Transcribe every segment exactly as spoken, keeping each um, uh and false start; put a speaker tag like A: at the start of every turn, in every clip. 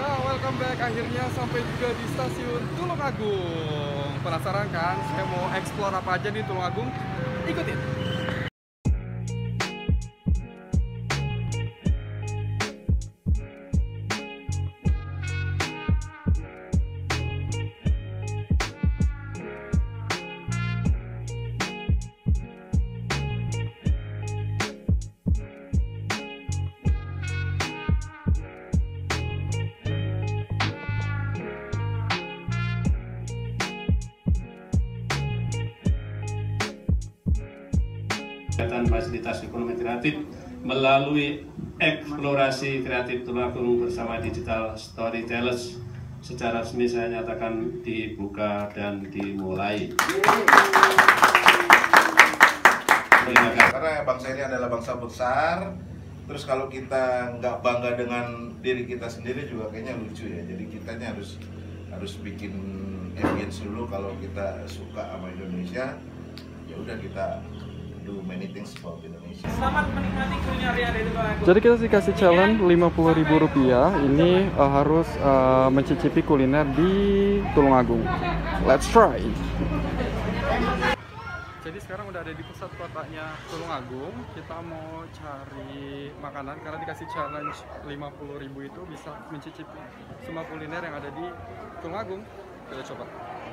A: Ya, welcome back. Akhirnya sampai juga di stasiun Tulungagung. Penasaran kan? Saya mau explore apa aja di Tulungagung? Ikutin.
B: Kegiatan fasilitas ekonomi kreatif melalui eksplorasi kreatif Tulungagung bersama Digital Storytellers secara resmi saya nyatakan dibuka dan dimulai.
C: Karena bangsa ini adalah bangsa besar, terus kalau kita nggak bangga dengan diri kita sendiri juga kayaknya lucu ya. Jadi kitanya harus harus bikin ambience dulu kalau kita suka sama Indonesia. Ya udah kita do many things for Indonesia.
D: Selamat menikmati kuliner yang ada di Tulungagung.
A: Jadi kita dikasih challenge lima puluh ribu rupiah. Ini uh, harus uh, mencicipi kuliner di Tulungagung. Let's try. Jadi sekarang udah ada di pusat kotanya Tulungagung. Kita mau cari makanan karena dikasih challenge lima puluh ribu itu bisa mencicipi semua kuliner yang ada di Tulungagung. Kita coba.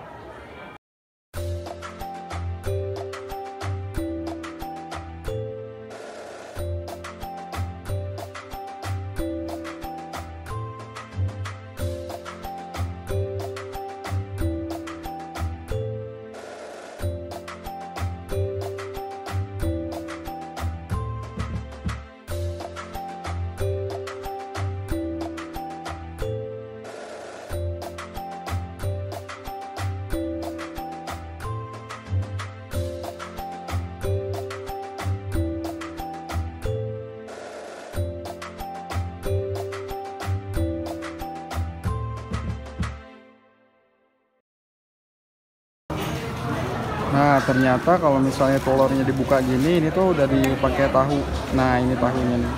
A: Nah, ternyata kalau misalnya telurnya dibuka gini, ini tuh udah dipakai tahu. Nah, ini tahunya nih.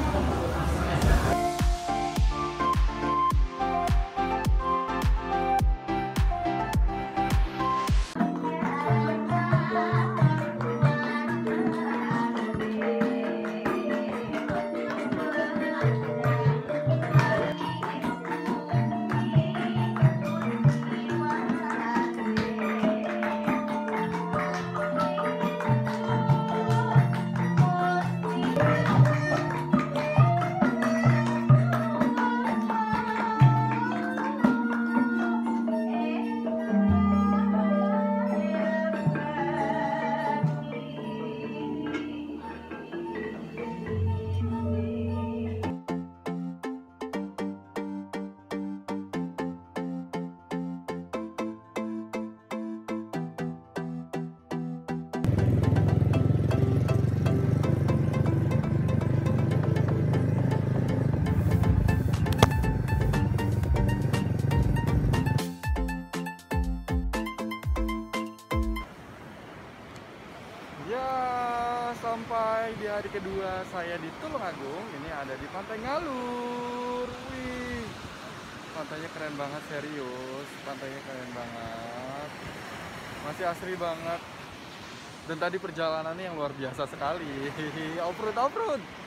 A: Sampai di hari kedua saya di Tulungagung. Ini ada di Pantai Ngalur. Wih, pantainya keren banget, serius. Pantainya keren banget, masih asri banget. Dan tadi perjalanannya yang luar biasa sekali. Off-road, off-road.